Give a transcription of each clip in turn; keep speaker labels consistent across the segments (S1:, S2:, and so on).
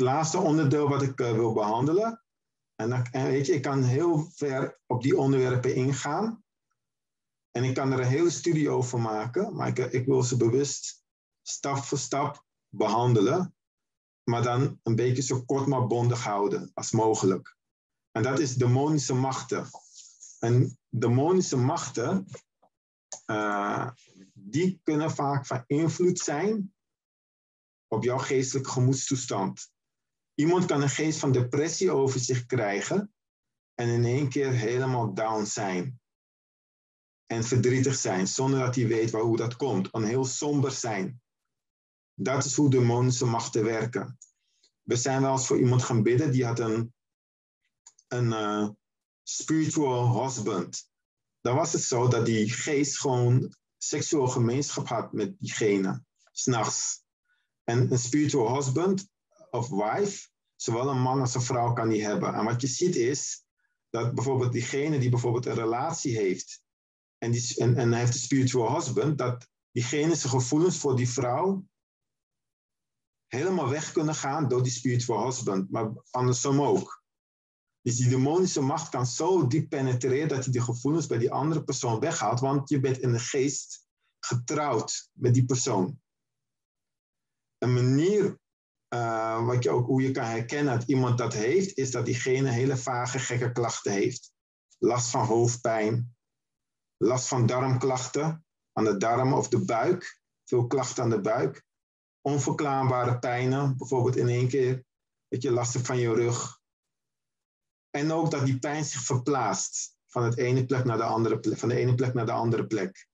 S1: laatste onderdeel wat ik wil behandelen. En weet je, ik kan heel ver op die onderwerpen ingaan. En ik kan er een hele studie over maken. Maar ik wil ze bewust stap voor stap behandelen. Maar dan een beetje zo kort maar bondig houden als mogelijk. En dat is demonische machten. En demonische machten, die kunnen vaak van invloed zijn op jouw geestelijke gemoedstoestand. Iemand kan een geest van depressie over zich krijgen en in één keer helemaal down zijn. En verdrietig zijn, zonder dat hij weet hoe dat komt. En heel somber zijn. Dat is hoe demonische machten werken. We zijn wel eens voor iemand gaan bidden, die had een spiritual husband. Dan was het zo dat die geest gewoon seksueel gemeenschap had met diegene, 's nachts. En een spiritual husband of wife, zowel een man als een vrouw kan die hebben. En wat je ziet is dat bijvoorbeeld diegene die bijvoorbeeld een relatie heeft en hij heeft een spiritual husband, dat diegene zijn gevoelens voor die vrouw helemaal weg kunnen gaan door die spiritual husband, maar andersom ook. Dus die demonische macht kan zo diep penetreren dat hij de gevoelens bij die andere persoon weghaalt, want je bent in de geest getrouwd met die persoon. Een manier hoe je kan herkennen dat iemand dat heeft, is dat diegene hele vage, gekke klachten heeft. Last van hoofdpijn, last van darmklachten aan de darm of de buik, veel klachten aan de buik, onverklaarbare pijnen, bijvoorbeeld in één keer, dat je last hebt van je rug. En ook dat die pijn zich verplaatst van de ene plek naar de andere plek.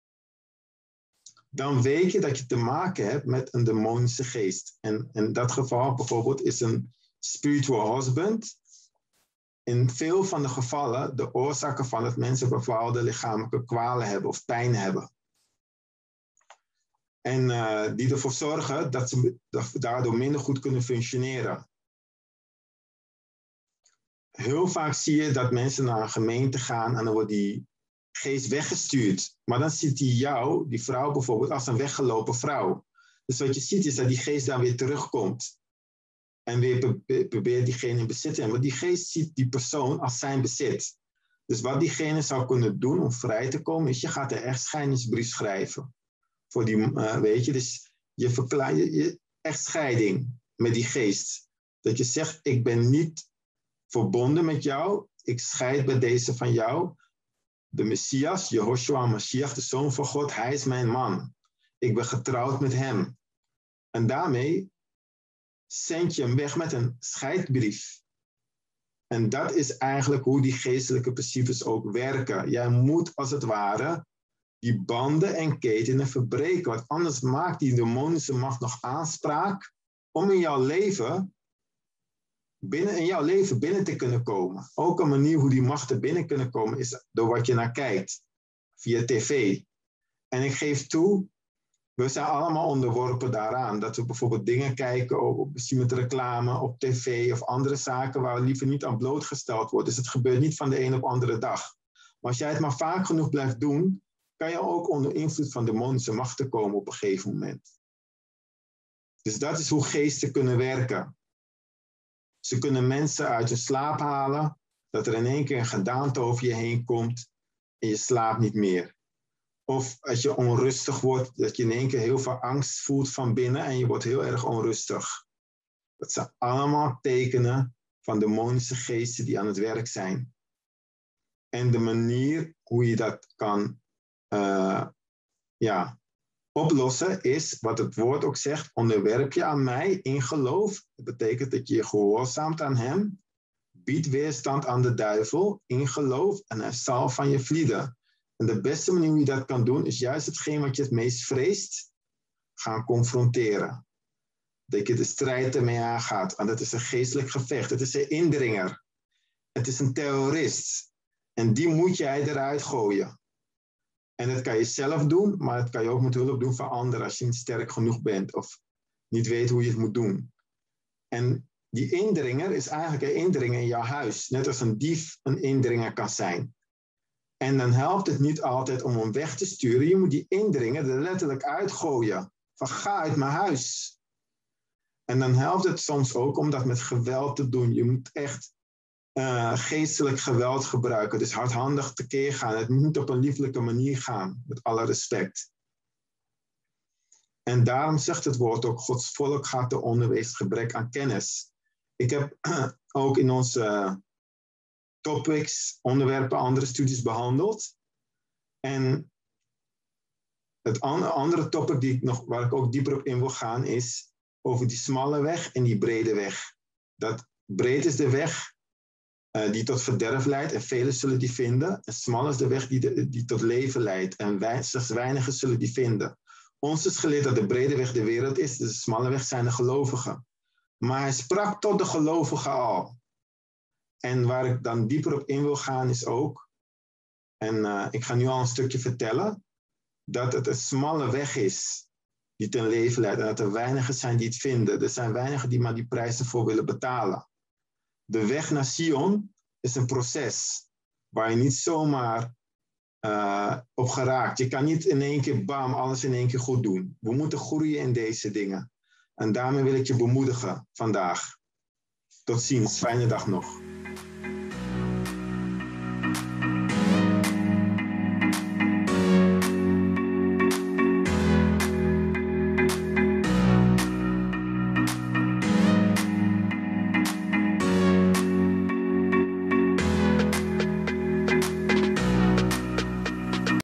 S1: Dan weet je dat je te maken hebt met een demonische geest. En in dat geval bijvoorbeeld is een spiritual husband in veel van de gevallen de oorzaak van dat mensen bepaalde lichamelijke kwalen hebben of pijn hebben. En die ervoor zorgen dat ze daardoor minder goed kunnen functioneren. Heel vaak zie je dat mensen naar een gemeente gaan en dan wordt die geest weggestuurd. Maar dan ziet hij jou, die vrouw bijvoorbeeld, als een weggelopen vrouw. Dus wat je ziet is dat die geest dan weer terugkomt. En weer probeert diegene in bezit te hebben. Maar die geest ziet die persoon als zijn bezit. Dus wat diegene zou kunnen doen om vrij te komen, is je gaat een echtscheidingsbrief schrijven. Voor die, weet je, dus je verklaart je echtscheiding met die geest. Dat je zegt, ik ben niet verbonden met jou. Ik scheid bij deze van jou. De Messias, Jehoshua Mashiach, de Zoon van God, hij is mijn man. Ik ben getrouwd met hem. En daarmee zend je hem weg met een scheidbrief. En dat is eigenlijk hoe die geestelijke principes ook werken. Jij moet als het ware die banden en ketenen verbreken. Want anders maakt die demonische macht nog aanspraak om in jouw leven binnen te kunnen komen. Ook een manier hoe die machten binnen kunnen komen is door wat je naar kijkt. Via tv. En ik geef toe, we zijn allemaal onderworpen daaraan. Dat we bijvoorbeeld dingen kijken, misschien met reclame op tv of andere zaken waar we liever niet aan blootgesteld worden. Dus het gebeurt niet van de een op de andere dag. Maar als jij het maar vaak genoeg blijft doen, kan je ook onder invloed van demonische machten komen op een gegeven moment. Dus dat is hoe geesten kunnen werken. Ze kunnen mensen uit hun slaap halen, dat er in één keer een gedaante over je heen komt en je slaapt niet meer. Of als je onrustig wordt, dat je in één keer heel veel angst voelt van binnen en je wordt heel erg onrustig. Dat zijn allemaal tekenen van demonische geesten die aan het werk zijn. En de manier hoe je dat kan oplossen is, wat het woord ook zegt, onderwerp je aan mij in geloof. Dat betekent dat je je gehoorzaamt aan hem. Bied weerstand aan de duivel in geloof en hij zal van je vlieden. En de beste manier hoe je dat kan doen, is juist hetgeen wat je het meest vreest, gaan confronteren. Dat je de strijd ermee aangaat. Want het is een geestelijk gevecht. Het is een indringer. Het is een terrorist. En die moet jij eruit gooien. En dat kan je zelf doen, maar dat kan je ook met hulp doen van anderen als je niet sterk genoeg bent of niet weet hoe je het moet doen. En die indringer is eigenlijk een indringer in jouw huis. Net als een dief een indringer kan zijn. En dan helpt het niet altijd om hem weg te sturen. Je moet die indringer er letterlijk uitgooien. Van ga uit mijn huis. En dan helpt het soms ook om dat met geweld te doen. Je moet echt geestelijk geweld gebruiken. Dus hardhandig tekeer gaan. Het moet op een lieflijke manier gaan. Met alle respect. En daarom zegt het woord ook, Gods volk gaat te onder wegens gebrek aan kennis. Ik heb ook in onze topics, onderwerpen, andere studies behandeld. En het andere topic waar ik ook dieper op in wil gaan is over die smalle weg en die brede weg. Dat breed is de weg die tot verderf leidt en velen zullen die vinden. En smal is de weg die tot leven leidt en slechts weinigen zullen die vinden. Ons is geleerd dat de brede weg de wereld is, dus de smalle weg zijn de gelovigen. Maar hij sprak tot de gelovigen al. En waar ik dan dieper op in wil gaan is ook, en ik ga nu al een stukje vertellen, dat het een smalle weg is die ten leven leidt en dat er weinigen zijn die het vinden. Er zijn weinigen die maar die prijs ervoor willen betalen. De weg naar Sion is een proces waar je niet zomaar op geraakt. Je kan niet in één keer bam, alles in één keer goed doen. We moeten groeien in deze dingen. En daarmee wil ik je bemoedigen vandaag. Tot ziens, fijne dag nog.